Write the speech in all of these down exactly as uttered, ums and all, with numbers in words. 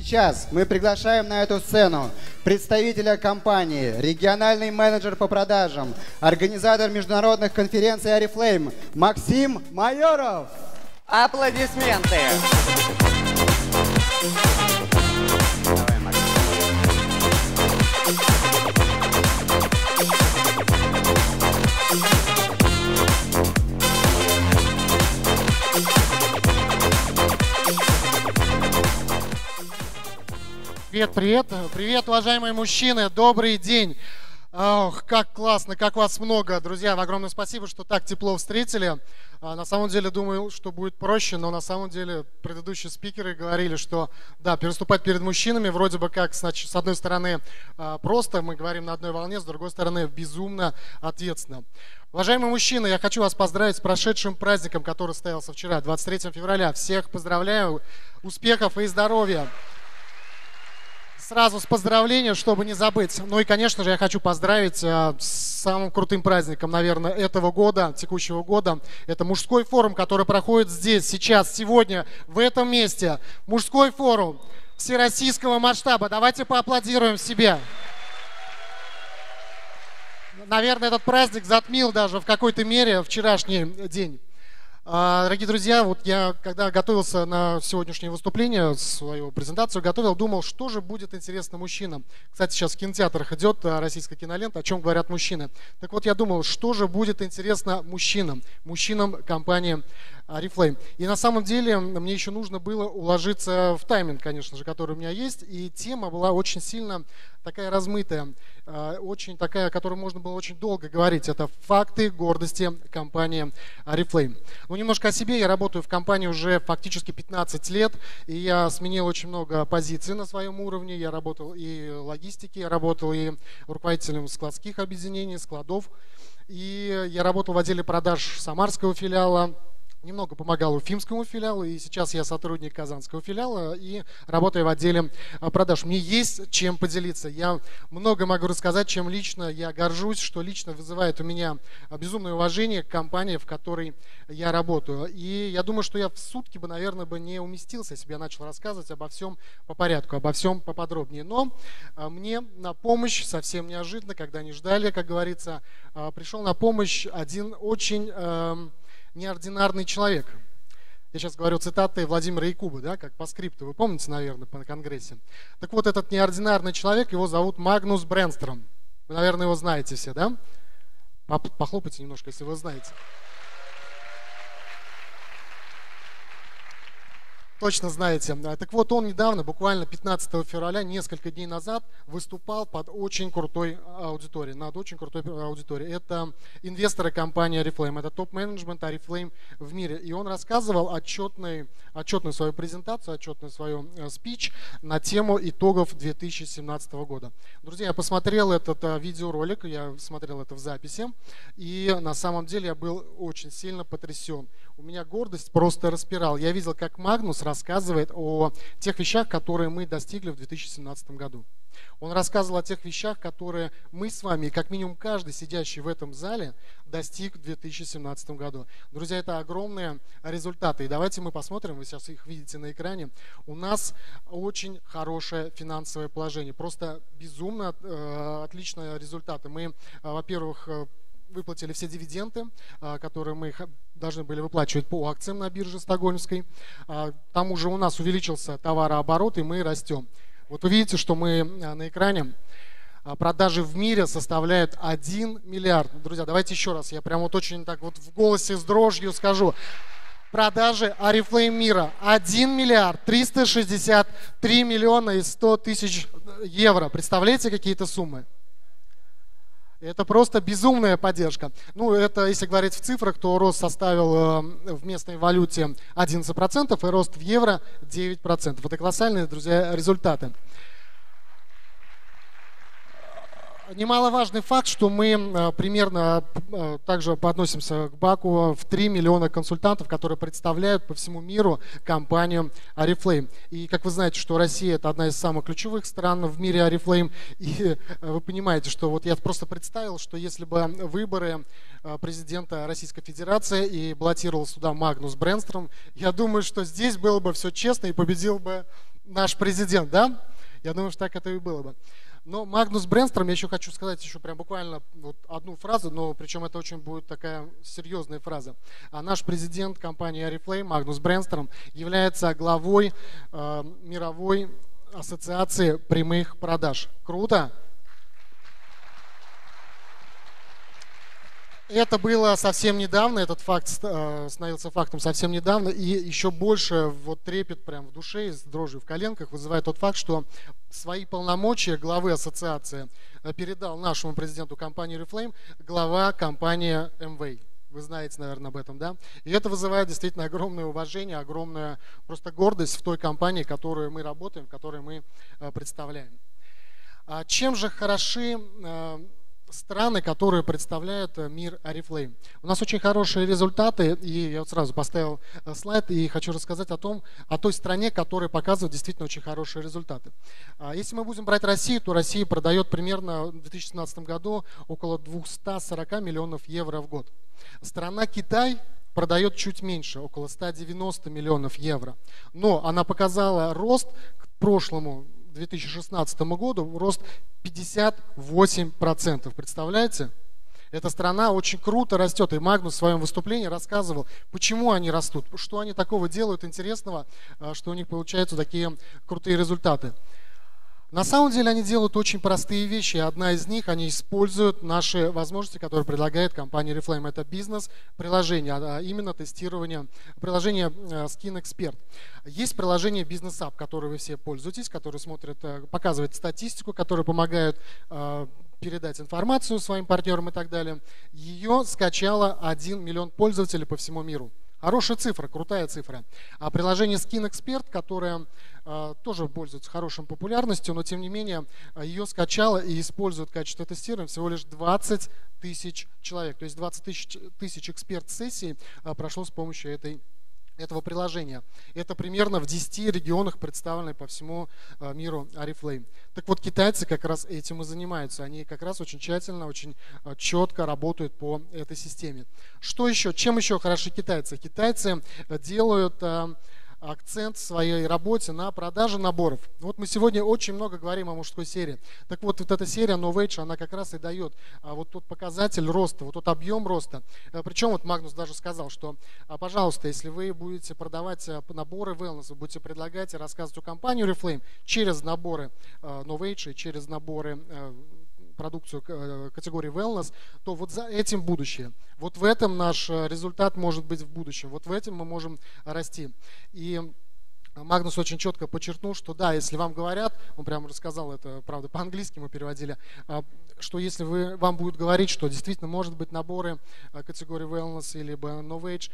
сейчас мы приглашаем на эту сцену представителя компании, региональный менеджер по продажам, организатор международных конференций Oriflame Максим Майоров. Аплодисменты! Давай, Макс. Привет, привет, привет, уважаемые мужчины, добрый день. Ох, как классно, как вас много, друзья, огромное спасибо, что так тепло встретили. На самом деле, думаю, что будет проще, но на самом деле предыдущие спикеры говорили, что да, переступать перед мужчинами вроде бы как, значит, с одной стороны просто, мы говорим на одной волне, с другой стороны безумно ответственно. Уважаемые мужчины, я хочу вас поздравить с прошедшим праздником, который состоялся вчера, двадцать третьего февраля. Всех поздравляю, успехов и здоровья. Сразу с поздравления, чтобы не забыть. Ну и, конечно же, я хочу поздравить э, с самым крутым праздником, наверное, этого года, текущего года. Это мужской форум, который проходит здесь, сейчас, сегодня, в этом месте. Мужской форум всероссийского масштаба. Давайте поаплодируем себе. Наверное, этот праздник затмил даже в какой-то мере вчерашний день. Дорогие друзья, вот я, когда готовился на сегодняшнее выступление, свою презентацию готовил, думал, что же будет интересно мужчинам. Кстати, сейчас в кинотеатрах идет российская кинолента «О чем говорят мужчины». Так вот, я думал, что же будет интересно мужчинам, мужчинам компании Oriflame. И на самом деле мне еще нужно было уложиться в тайминг, конечно же, который у меня есть. И тема была очень сильно такая размытая, очень такая, о которой можно было очень долго говорить. Это факты гордости компании Oriflame. Ну, немножко о себе. Я работаю в компании уже фактически пятнадцать лет. И я сменил очень много позиций на своем уровне. Я работал и в логистике, я работал и руководителем складских объединений, складов. И я работал в отделе продаж самарского филиала. Немного помогал уфимскому филиалу, и сейчас я сотрудник казанского филиала и работаю в отделе продаж. Мне есть чем поделиться. Я много могу рассказать, чем лично я горжусь, что лично вызывает у меня безумное уважение к компании, в которой я работаю. И я думаю, что я в сутки бы, наверное, бы не уместился, если бы я начал рассказывать обо всем по порядку, обо всем поподробнее. Но мне на помощь, совсем неожиданно, когда не ждали, как говорится, пришел на помощь один очень неординарный человек. Я сейчас говорю цитаты Владимира Якуба, да, как по скрипту. Вы помните, наверное, по конгрессе. Так вот, этот неординарный человек, его зовут Магнус Бренстром. Вы, наверное, его знаете все, да? Похлопайте немножко, если вы знаете. Точно знаете. Так вот, он недавно, буквально пятнадцатого февраля, несколько дней назад, выступал под очень крутой аудиторией, над очень крутой аудиторией. Это инвесторы компании Oriflame, это топ-менеджмент Oriflame в мире. И он рассказывал отчетный, отчетную свою презентацию, отчетную свою спич на тему итогов две тысячи семнадцатого года. Друзья, я посмотрел этот видеоролик, я смотрел это в записи, и на самом деле я был очень сильно потрясен. У меня гордость просто распирала. Я видел, как Магнус рассказывает о тех вещах, которые мы достигли в две тысячи семнадцатом году. Он рассказывал о тех вещах, которые мы с вами, как минимум каждый сидящий в этом зале, достиг в две тысячи семнадцатом году. Друзья, это огромные результаты. И давайте мы посмотрим, вы сейчас их видите на экране. У нас очень хорошее финансовое положение. Просто безумно э, отличные результаты. Мы, э, во-первых, э, выплатили все дивиденды, которые мы должны были выплачивать по акциям на бирже стокгольмской. К тому же у нас увеличился товарооборот, и мы растем. Вот вы видите, что мы на экране. Продажи в мире составляют один миллиард. Друзья, давайте еще раз, я прям вот очень так вот в голосе с дрожью скажу. Продажи Oriflame мира один миллиард триста шестьдесят три миллиона и сто тысяч евро. Представляете, какие-то суммы? Это просто безумная поддержка. Ну, это, если говорить в цифрах, то рост составил в местной валюте одиннадцать процентов и рост в евро девять процентов. Это колоссальные, друзья, результаты. Немаловажный факт, что мы примерно также относимся к Баку в три миллиона консультантов, которые представляют по всему миру компанию Oriflame. И как вы знаете, что Россия это одна из самых ключевых стран в мире Oriflame. И вы понимаете, что вот я просто представил, что если бы выборы президента Российской Федерации и баллотировался туда Магнус Бренстром, я думаю, что здесь было бы все честно и победил бы наш президент, да? Я думаю, что так это и было бы. Но Магнус Бренстром, я еще хочу сказать еще прям буквально вот одну фразу, но причем это очень будет такая серьезная фраза. А наш президент компании Oriflame, Магнус Бренстром, является главой э, мировой ассоциации прямых продаж. Круто? Это было совсем недавно, этот факт становился фактом совсем недавно, и еще больше вот трепет прям в душе, с дрожью в коленках вызывает тот факт, что свои полномочия главы ассоциации передал нашему президенту компании Oriflame глава компании Amway. Вы знаете, наверное, об этом, да? И это вызывает действительно огромное уважение, огромную просто гордость в той компании, в которой мы работаем, в которой мы представляем. Чем же хороши страны, которые представляют мир Oriflame? У нас очень хорошие результаты, и я вот сразу поставил слайд и хочу рассказать о том, о той стране, которая показывает действительно очень хорошие результаты. Если мы будем брать Россию, то Россия продает примерно в две тысячи семнадцатом году около двухсот сорока миллионов евро в год. Страна Китай продает чуть меньше, около ста девяноста миллионов евро. Но она показала рост к прошлому две тысячи шестнадцатому году, рост пятьдесят восемь процентов. Представляете? Эта страна очень круто растет. И Магнус в своем выступлении рассказывал, почему они растут, что они такого делают интересного, что у них получаются такие крутые результаты. На самом деле они делают очень простые вещи. Одна из них, они используют наши возможности, которые предлагает компания Oriflame. Это бизнес-приложение, а именно тестирование приложения Skin Expert. Есть приложение Business App, которое вы все пользуетесь, которое смотрит, показывает статистику, которая помогает передать информацию своим партнерам и так далее. Ее скачало один миллион пользователей по всему миру. Хорошая цифра, крутая цифра. А приложение Skin Expert, которое э, тоже пользуется хорошей популярностью, но тем не менее ее скачало и использует в качестве тестирования всего лишь двадцать тысяч человек. То есть двадцать тысяч эксперт-сессий э, прошло с помощью этой этого приложения. Это примерно в десяти регионах, представлены по всему миру Oriflame. Так вот, китайцы как раз этим и занимаются. Они как раз очень тщательно, очень четко работают по этой системе. Что еще? Чем еще хороши китайцы? Китайцы делают акцент в своей работе на продаже наборов. Вот мы сегодня очень много говорим о мужской серии. Так вот, вот эта серия Novage, она как раз и дает а, вот тот показатель роста, вот тот объем роста. А, причем вот Магнус даже сказал, что, а, пожалуйста, если вы будете продавать а, наборы wellness, вы будете предлагать и рассказывать о компании Oriflame через наборы а, Novage и через наборы а, продукцию категории wellness, то вот за этим будущее. Вот в этом наш результат может быть в будущем. Вот в этом мы можем расти. И Магнус очень четко подчеркнул, что да, если вам говорят, он прямо рассказал это, правда, по-английски мы переводили, что если вы, вам будут говорить, что действительно может быть наборы категории wellness или Novage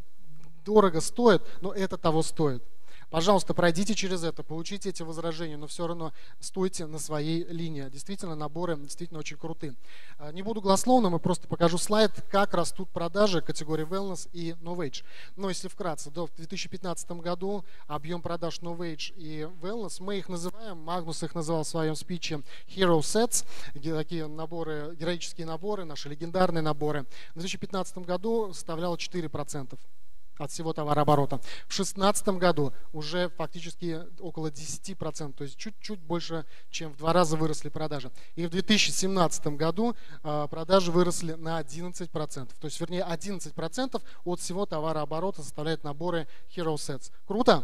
дорого стоят, но это того стоит. Пожалуйста, пройдите через это, получите эти возражения, но все равно стойте на своей линии. Действительно, наборы действительно очень крутые. Не буду голословным, и просто покажу слайд, как растут продажи категории Wellness и Novage. Но если вкратце, в две тысячи пятнадцатом году объем продаж Novage и Wellness, мы их называем, Магнус их называл в своем спиче Hero Sets, такие наборы, героические наборы, наши легендарные наборы. В две тысячи пятнадцатом году составляло четыре процента. От всего товарооборота. В две тысячи шестнадцатом году уже фактически около десяти процентов, то есть чуть-чуть больше, чем в два раза выросли продажи. И в две тысячи семнадцатом году продажи выросли на одиннадцать процентов. То есть, вернее, одиннадцать процентов от всего товарооборота составляют наборы Hero Sets. Круто?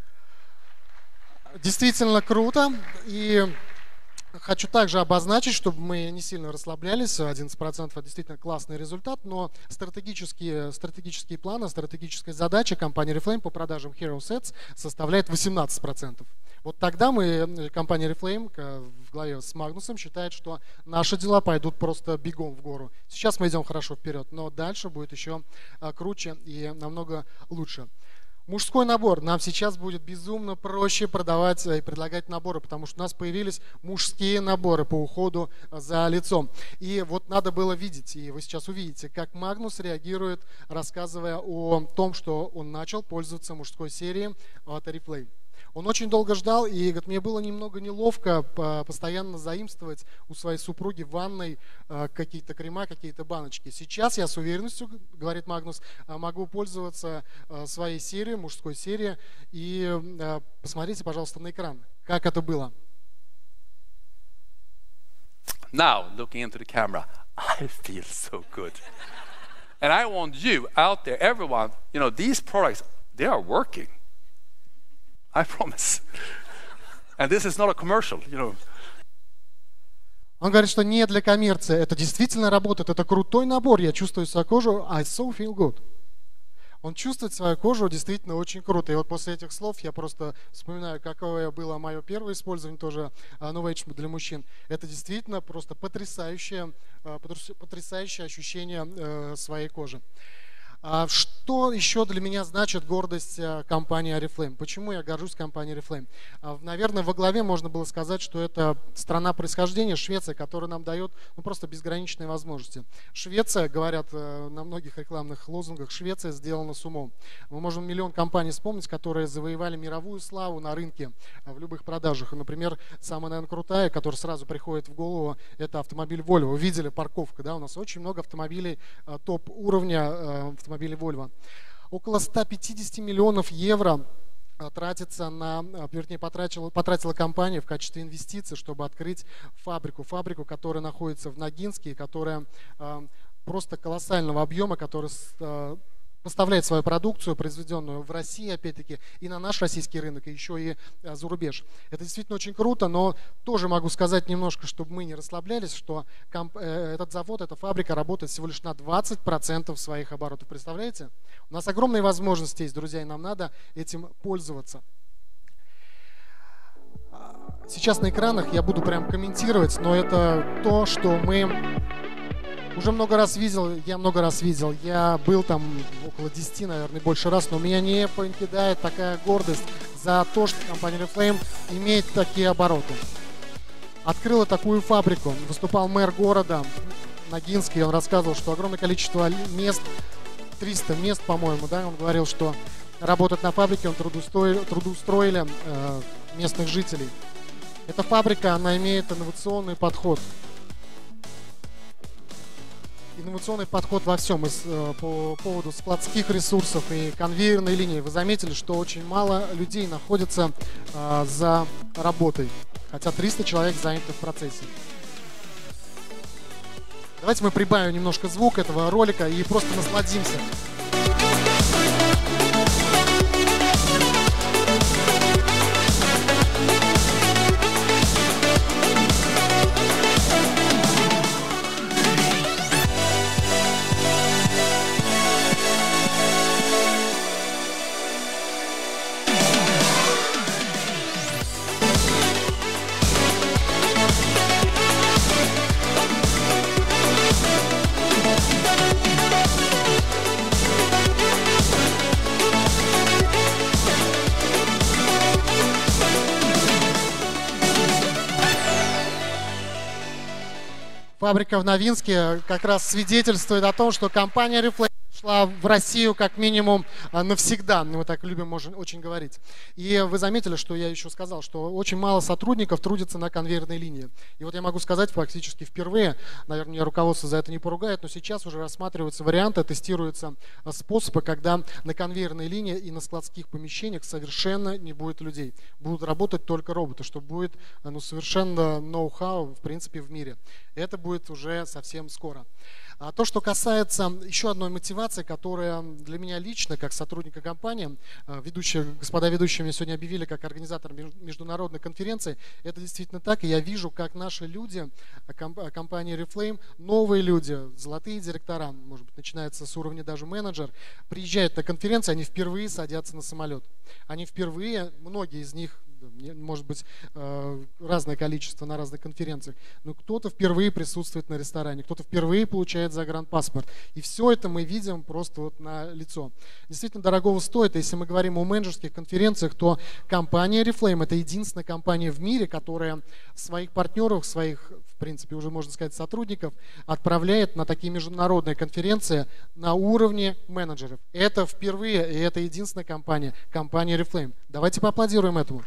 Действительно круто. И хочу также обозначить, чтобы мы не сильно расслаблялись, одиннадцать процентов это действительно классный результат, но стратегические, стратегические планы, стратегическая задача компании Oriflame по продажам Hero Sets составляет восемнадцать процентов. Вот тогда мы, компания Oriflame в главе с Магнусом считает, что наши дела пойдут просто бегом в гору. Сейчас мы идем хорошо вперед, но дальше будет еще круче и намного лучше. Мужской набор. Нам сейчас будет безумно проще продавать и предлагать наборы, потому что у нас появились мужские наборы по уходу за лицом. И вот надо было видеть, и вы сейчас увидите, как Магнус реагирует, рассказывая о том, что он начал пользоваться мужской серией от Oriflame. Он очень долго ждал, и говорит, мне было немного неловко постоянно заимствовать у своей супруги в ванной какие-то крема, какие-то баночки. Сейчас я с уверенностью, говорит Магнус, могу пользоваться своей серией, мужской серией. И посмотрите, пожалуйста, на экран, как это было. Now, looking into the camera, I feel so good. And I want you out there, everyone, you know, these products, they are working. I promise. And this is not a commercial, you know. Он говорит, что не для коммерции. Это действительно работает. Это крутой набор. Я чувствую свою кожу. I so feel good. Он чувствует свою кожу действительно очень круто. И вот после этих слов я просто вспоминаю, какое было мое первое использование тоже Novage для мужчин. Это действительно просто потрясающее, потрясающее ощущение своей кожи. Что еще для меня значит гордость компании Oriflame? Почему я горжусь компанией Oriflame? Наверное, во главе можно было сказать, что это страна происхождения, Швеция, которая нам дает ну, просто безграничные возможности. Швеция, говорят на многих рекламных лозунгах, Швеция сделана с умом. Мы можем миллион компаний вспомнить, которые завоевали мировую славу на рынке в любых продажах. Например, самая, наверное, крутая, которая сразу приходит в голову, это автомобиль Volvo. Вы видели парковку, да? У нас очень много автомобилей топ-уровня, автомобили Volvo. Около ста пятидесяти миллионов евро тратится на, вернее, потратила, потратила компания в качестве инвестиций, чтобы открыть фабрику. Фабрику, которая находится в Ногинске, которая э, просто колоссального объема, которая э, поставляет свою продукцию, произведенную в России, опять-таки, и на наш российский рынок, и еще и за рубеж. Это действительно очень круто, но тоже могу сказать немножко, чтобы мы не расслаблялись, что этот завод, эта фабрика работает всего лишь на двадцать процентов своих оборотов. Представляете? У нас огромные возможности есть, друзья, и нам надо этим пользоваться. Сейчас на экранах я буду прям комментировать, но это то, что мы уже много раз видел, я много раз видел, я был там около десяти, наверное, больше раз, но меня не покидает такая гордость за то, что компания Oriflame имеет такие обороты. Открыла такую фабрику, выступал мэр города Ногинский, он рассказывал, что огромное количество мест, триста мест, по-моему, да, он говорил, что работать на фабрике, он трудоустроили, трудоустроили э, местных жителей. Эта фабрика, она имеет инновационный подход. Инновационный подход во всем, по поводу складских ресурсов и конвейерной линии. Вы заметили, что очень мало людей находится а, за работой, хотя триста человек заняты в процессе. Давайте мы прибавим немножко звук этого ролика и просто насладимся. Фабрика в Новинске как раз свидетельствует о том, что компания Oriflame шла в Россию как минимум навсегда. Мы так любим очень говорить. И вы заметили, что я еще сказал, что очень мало сотрудников трудится на конвейерной линии. И вот я могу сказать практически впервые, наверное, меня руководство за это не поругает, но сейчас уже рассматриваются варианты, тестируются способы, когда на конвейерной линии и на складских помещениях совершенно не будет людей. Будут работать только роботы, что будет ну, совершенно ноу-хау, в принципе, в мире. Это будет уже совсем скоро. А то, что касается еще одной мотивации, которая для меня лично, как сотрудника компании, ведущие, господа ведущие меня сегодня объявили как организатор международной конференции, это действительно так, и я вижу, как наши люди, компания Oriflame, новые люди, золотые директора, может быть, начинается с уровня даже менеджер, приезжают на конференции, они впервые садятся на самолет. Они впервые, многие из них, может быть, разное количество на разных конференциях, но кто-то впервые присутствует на ресторане, кто-то впервые получает загранпаспорт. И все это мы видим просто вот на лицо. Действительно дорогого стоит. Если мы говорим о менеджерских конференциях, то компания Oriflame — это единственная компания в мире, которая своих партнеров, своих принципе, уже можно сказать сотрудников, отправляет на такие международные конференции на уровне менеджеров. Это впервые, и это единственная компания, компания Oriflame. Давайте поаплодируем этому.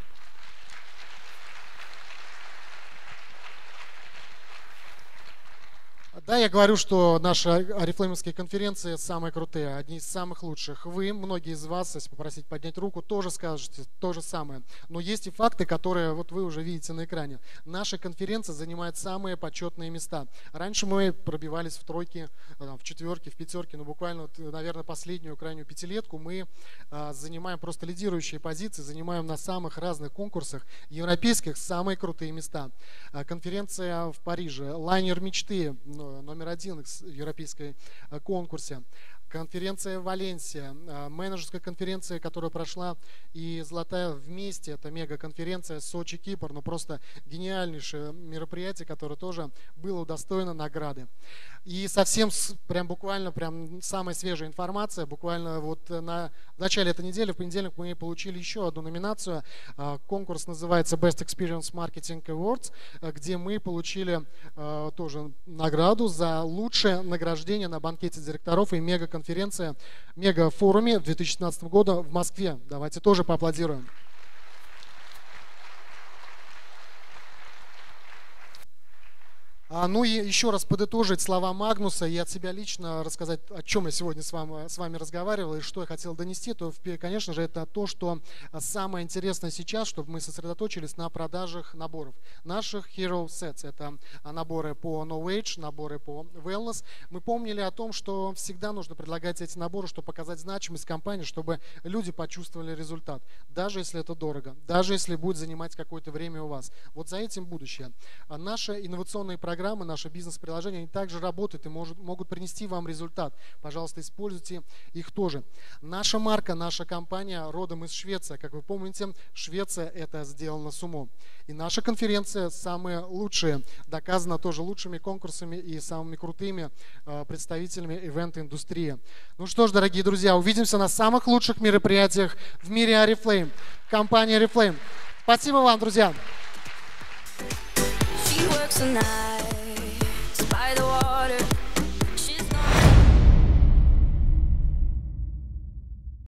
Да, я говорю, что наши орифлеймовские конференции самые крутые, одни из самых лучших. Вы, многие из вас, если попросить поднять руку, тоже скажете то же самое. Но есть и факты, которые вот вы уже видите на экране. Наши конференции занимают самые почетные места. Раньше мы пробивались в тройке, в четверке, в пятерке, но буквально, вот, наверное, последнюю крайнюю пятилетку мы а, занимаем просто лидирующие позиции, занимаем на самых разных конкурсах европейских самые крутые места. А, конференция в Париже, лайнер мечты, номер один в европейской конкурсе. Конференция Валенсия, менеджерская конференция, которая прошла, и золотая вместе, это мега-конференция Сочи, Кипр, ну просто гениальнейшее мероприятие, которое тоже было удостоено награды. И совсем прям буквально прям самая свежая информация, буквально вот на начале этой недели, в понедельник мы получили еще одну номинацию. Конкурс называется Best Experience Marketing Awards, где мы получили тоже награду за лучшее награждение на банкете директоров и мега-конференции. Конференция, мега-форуме две тысячи шестнадцатого года в Москве. Давайте тоже поаплодируем. А, ну и еще раз подытожить слова Магнуса и от себя лично рассказать, о чем я сегодня с вами, с вами разговаривал и что я хотел донести, то, конечно же, это то, что самое интересное сейчас, чтобы мы сосредоточились на продажах наборов. Наших Hero Sets, это наборы по No Age, наборы по Wellness. Мы помнили о том, что всегда нужно предлагать эти наборы, чтобы показать значимость компании, чтобы люди почувствовали результат. Даже если это дорого, даже если будет занимать какое-то время у вас. Вот за этим будущее. Наши инновационные программы, Программы, наши бизнес-приложения, они также работают и может, могут принести вам результат. Пожалуйста, используйте их тоже. Наша марка, наша компания родом из Швеции. Как вы помните, Швеция – это сделано с умом. И наша конференция самые лучшие, доказана тоже лучшими конкурсами и самыми крутыми э, представителями ивент-индустрии. Ну что ж, дорогие друзья, увидимся на самых лучших мероприятиях в мире Oriflame. Компания Oriflame. Спасибо вам, друзья. Tonight